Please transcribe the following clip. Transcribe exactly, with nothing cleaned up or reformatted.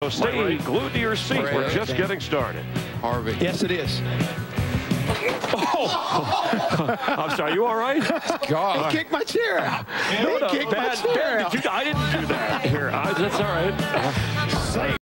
So stay glued to your seat. We're just getting started. Harvey. Yes, it is. Oh! I'm sorry. You all right? God. He kicked my chair out. He No, no, kicked bad, my chair bad. out. Did you, I didn't do that. Here, I, that's all right.